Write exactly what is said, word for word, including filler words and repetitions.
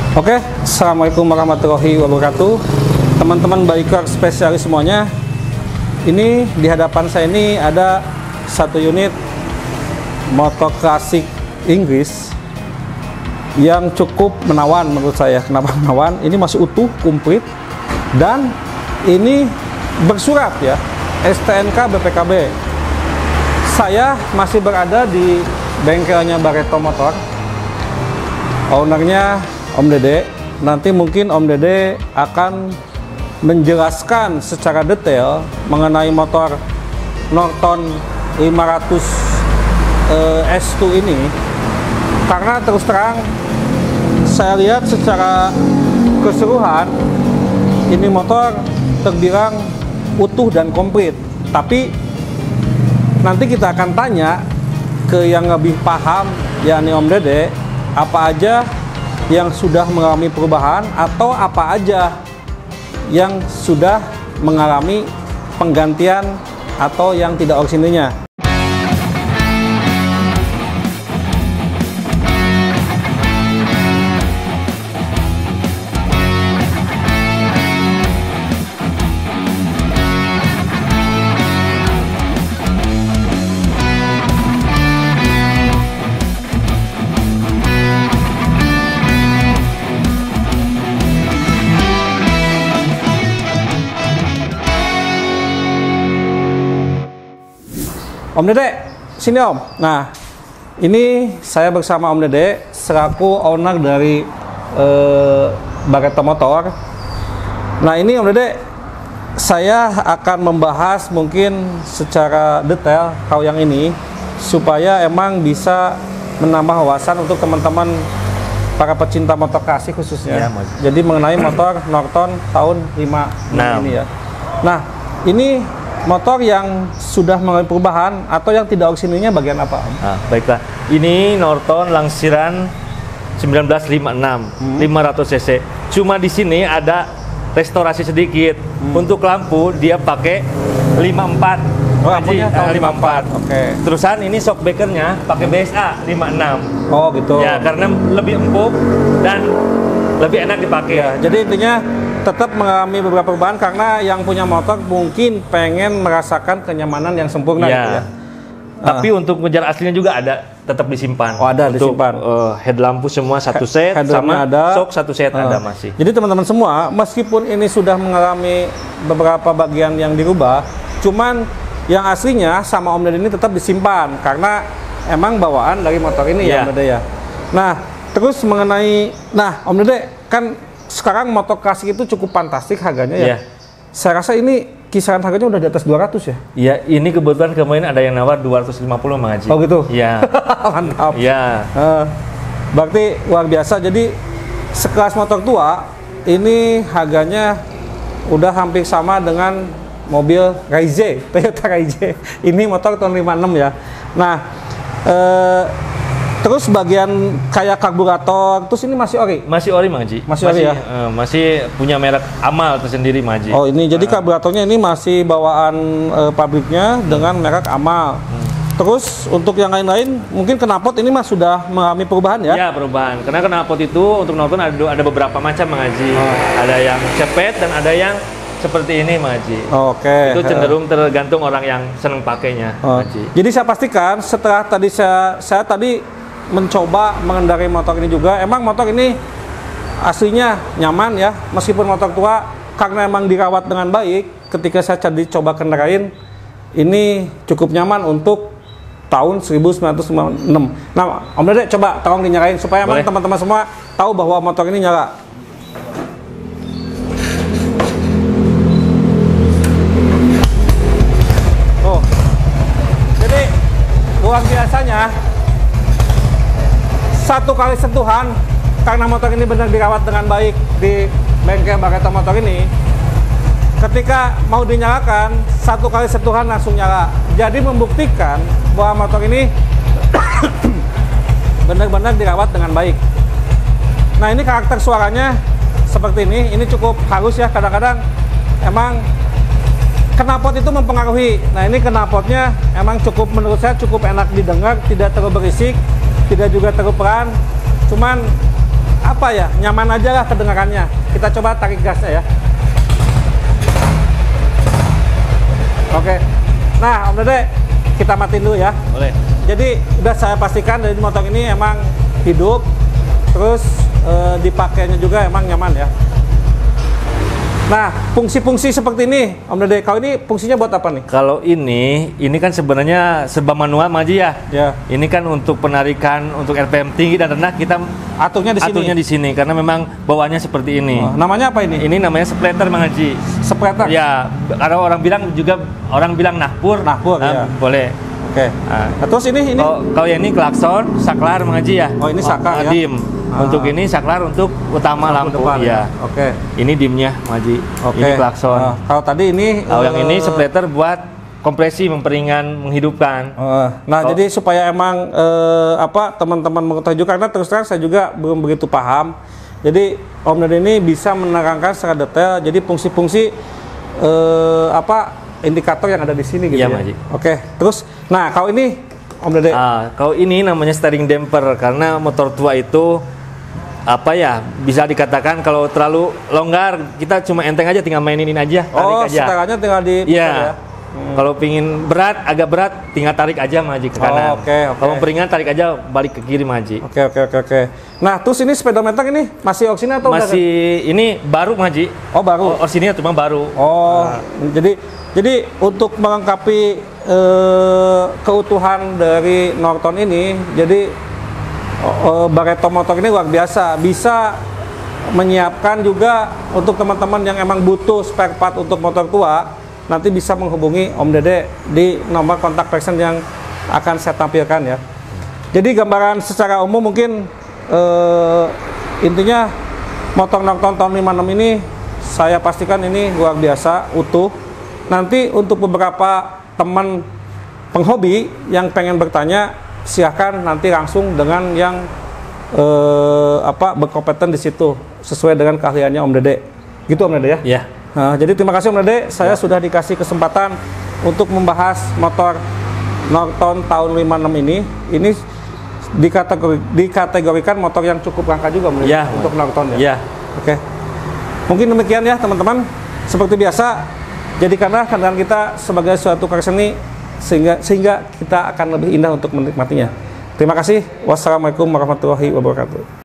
Oke, assalamualaikum warahmatullahi wabarakatuh, teman-teman biker spesialis semuanya. Ini di hadapan saya ini ada satu unit motor klasik Inggris yang cukup menawan menurut saya. Kenapa menawan? Ini masih utuh, komplit, dan ini bersurat ya, S T N K B P K B. Saya masih berada di bengkelnya Barreto Motor. Ownernya Om Dede. Nanti mungkin Om Dede akan menjelaskan secara detail mengenai motor Norton lima ratus eh, S dua ini, karena terus terang saya lihat secara keseluruhan ini motor terbilang utuh dan komplit. Tapi nanti kita akan tanya ke yang lebih paham, yakni Om Dede, apa aja yang sudah mengalami perubahan atau apa aja yang sudah mengalami penggantian atau yang tidak orisinilnya. Om Dede, sini Om. Nah, ini saya bersama Om Dede selaku owner dari eh, Barreto Motor. Nah, ini Om Dede, saya akan membahas mungkin secara detail hal yang ini supaya emang bisa menambah wawasan untuk teman-teman para pecinta motor klasik khususnya. Ya, jadi mengenai motor Norton tahun lima puluh enam ini ya. Nah, ini motor yang sudah mengalami perubahan atau yang tidak orisinilnya bagian apa? Nah, baiklah, ini Norton langsiran seribu sembilan ratus lima puluh enam, hmm. lima ratus cc. Cuma di sini ada restorasi sedikit. Hmm. Untuk lampu dia pakai lima puluh empat. Oh, lampunya tahun lima puluh empat. Oke. Okay. Terusan ini shockbreakernya pakai B S A lima puluh enam. Oh, gitu. Ya, karena lebih empuk dan lebih enak dipakai. Ya, jadi intinya tetap mengalami beberapa perubahan karena yang punya motor mungkin pengen merasakan kenyamanan yang sempurna ya. Gitu ya. Tapi uh. untuk ngejar aslinya juga ada, tetap disimpan. Oh, ada untuk, disimpan. Uh, headlampu semua satu set, Head sama ada. shock satu set uh. ada masih. Jadi teman-teman semua, meskipun ini sudah mengalami beberapa bagian yang dirubah, cuman yang aslinya sama Om Dede ini tetap disimpan karena emang bawaan dari motor ini ya, ya Om Dede ya. Nah, terus mengenai, nah Om Dede kan sekarang motor klasik itu cukup fantastik harganya ya. Yeah. Saya rasa ini kisaran harganya udah di atas dua ratus ya. Iya, ini kebetulan kemarin ada yang nawar dua ratus lima puluh Mang Haji. Oh gitu. Iya. Mantap. Iya. Uh, berarti luar biasa. Jadi sekelas motor tua ini harganya udah hampir sama dengan mobil Raize, Toyota Raize. Ini motor tahun lima puluh enam ya. Nah, uh, terus bagian kayak karburator, terus ini masih ori? Masih ori Mang Haji. Masih ori ya? Uh, masih punya merek Amal tersendiri Mang Haji. Oh ini, jadi uh. karburatornya ini masih bawaan uh, pabriknya hmm. dengan merek Amal. Hmm. Terus untuk yang lain-lain, mungkin knalpot ini mas sudah mengalami perubahan ya? Ya, perubahan. Karena knalpot itu untuk Norton ada, ada beberapa macam Mang Haji. Oh. Ada yang cepet dan ada yang seperti ini Mang Haji. Oke. Okay. Itu cenderung tergantung orang yang seneng pakainya oh. Mang Haji. Jadi saya pastikan setelah tadi saya, saya tadi mencoba mengendarai motor ini juga, emang motor ini aslinya nyaman ya, meskipun motor tua, karena emang dirawat dengan baik. Ketika saya tadi coba kendarain, ini cukup nyaman untuk tahun seribu sembilan ratus lima puluh enam. Nah, Om Dede coba tolong dinyalain supaya emang teman-teman semua tahu bahwa motor ini nyala. Oh, jadi luar biasanya. Satu kali sentuhan, karena motor ini benar dirawat dengan baik di bengkel Barreto Motor ini, ketika mau dinyalakan, satu kali sentuhan langsung nyala. Jadi membuktikan bahwa motor ini benar-benar dirawat dengan baik. Nah, ini karakter suaranya seperti ini. Ini cukup halus ya, kadang-kadang emang knalpot itu mempengaruhi. Nah, ini knalpotnya emang cukup, menurut saya cukup enak didengar, tidak terlalu berisik, tidak juga terlalu pelan, cuman apa ya, nyaman aja lah kedengarannya. Kita coba tarik gasnya ya. Oke. Nah, Om Dede, kita matiin dulu ya. Boleh. Jadi udah saya pastikan dari motor ini emang hidup, terus e, dipakainya juga emang nyaman ya. Nah, fungsi-fungsi seperti ini, Om Dede, kalau ini fungsinya buat apa nih? Kalau ini, ini kan sebenarnya serba manual Maji ya. Ya. Ini kan untuk penarikan untuk R P M tinggi dan rendah kita Aturnya di sini. aturnya di sini karena memang bawaannya seperti ini. Oh, namanya apa ini? Ini namanya splitter Mang Haji. Splitter. Ya, kalau orang bilang juga orang bilang nahpur. Nahpur, nah, ya. Boleh. Oke. Nah, Nah, terus ini ini. Kalau kalau yang ini klakson, saklar Mang Haji ya. Oh, ini saklar ya. Dim. Ah. Untuk ini saklar untuk utama lampu, depan ya. Oke. Ini dimnya Mang Haji. Oke. Ini klakson. Nah, kalau tadi ini Kalau yang eh, ini splitter buat kompresi, memperingan, menghidupkan. eh, nah, Oh. jadi supaya emang eh, apa teman-teman mengetahui juga, karena terus terang saya juga belum begitu paham. Jadi Om Dede ini bisa menerangkan secara detail. Jadi fungsi-fungsi eh, apa indikator yang ada di sini gitu Iya, ya. Maji. Oke. Terus, nah kalau ini Om Dede. Ah, kalau ini namanya steering damper karena motor tua itu apa ya, bisa dikatakan kalau terlalu longgar kita cuma enteng aja, tinggal mainin ini aja, tarik Oh, aja. setelannya tinggal di Iya. ya. Kalau pingin berat, agak berat, tinggal tarik aja Maji ke kanan. Oh, oke, oke. Kalau peringan tarik aja balik ke kiri Maji. Oke, oke, oke, oke. Nah, terus ini speedometer ini masih oksini atau udah? Masih ini baru Maji. Oh, baru. Oh, sini cuma baru. Oh, jadi jadi untuk melengkapi eh, keutuhan dari Norton ini, jadi eh, Barreto motor ini luar biasa, bisa menyiapkan juga untuk teman-teman yang emang butuh spare part untuk motor tua, nanti bisa menghubungi Om Dede di nomor kontak person yang akan saya tampilkan ya. Jadi gambaran secara umum mungkin eh, intinya motor Norton tahun lima puluh enam ini saya pastikan ini luar biasa, utuh. Nanti untuk beberapa teman penghobi yang pengen bertanya, silahkan nanti langsung dengan yang eh, apa berkompeten di situ sesuai dengan keahliannya Om Dede. Gitu Om Dede ya? Ya. Nah, jadi terima kasih Om Dede, saya sudah dikasih kesempatan untuk membahas motor Norton tahun lima puluh enam ini. Ini dikategori, dikategorikan motor yang cukup langka juga Om Dede, Ya. untuk Norton ya. Ya. Oke. Mungkin demikian ya teman-teman. Seperti biasa, jadikanlah kendaraan kita sebagai suatu karya seni sehingga sehingga kita akan lebih indah untuk menikmatinya. Terima kasih. Wassalamualaikum warahmatullahi wabarakatuh.